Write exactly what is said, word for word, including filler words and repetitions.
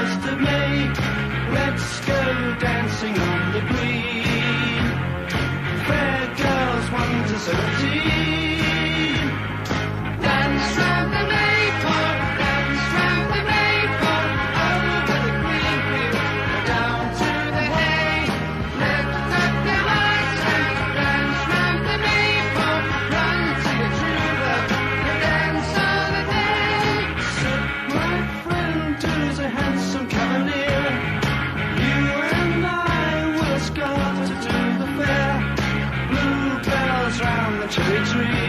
first of May. Let's go dancing on the green. Fair girls one to seventeen. Dance round the Maypole, dance round the Maypole, over the green field, down to the hay. Lift up your hearts and dance round the Maypole, run to your true love, dance all the day. So my friend is a handsome cavalier. You and I will escort to do the fair. Blue bells round the cherry tree.